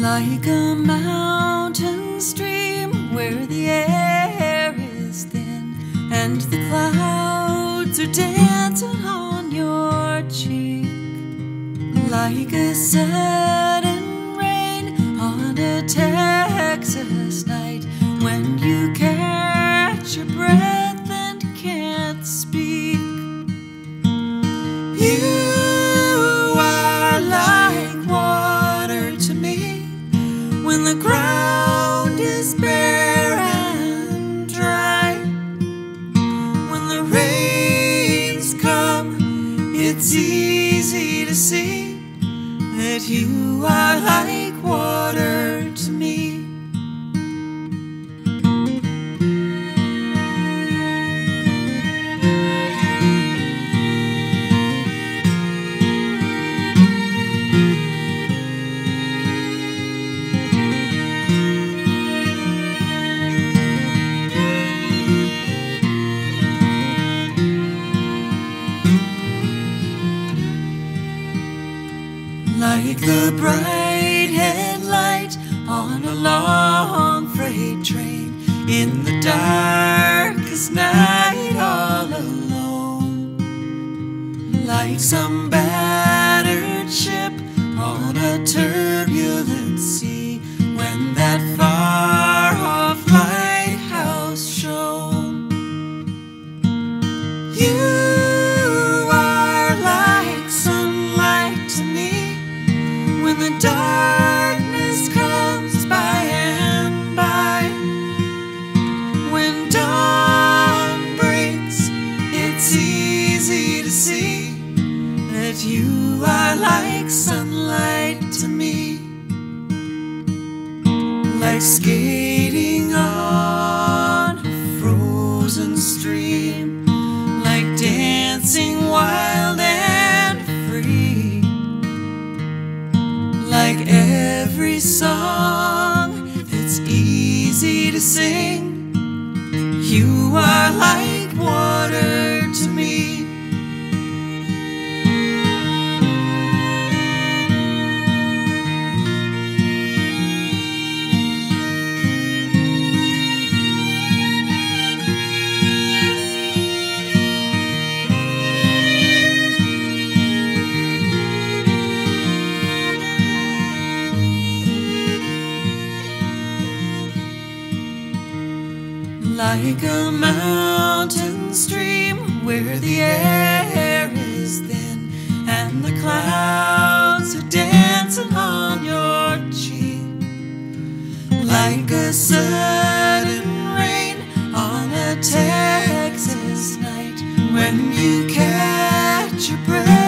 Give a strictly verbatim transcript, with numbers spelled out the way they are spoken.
like a mountain stream where the air is thin and the clouds are dancing on your cheek, like a sudden rain on a Texas night when you catch your breath and can't speak. You are like water to me when the ground is bare and dry. When the rains come, it's easy to see that you are like water to me. Like the bright headlight on a long freight train in the darkest night all alone. Like some battered ship on a turbulent sea when that far-off lighthouse shone. You when the darkness comes by and by, when dawn breaks, it's easy to see that you are like sunlight to me. Like skating on a frozen stream, like dancing wild and free. Like every song that's easy to sing, you are like water to me. Like a mountain stream where the air is thin and the clouds are dancing on your cheek, like a sudden rain on a Texas night when you catch your breath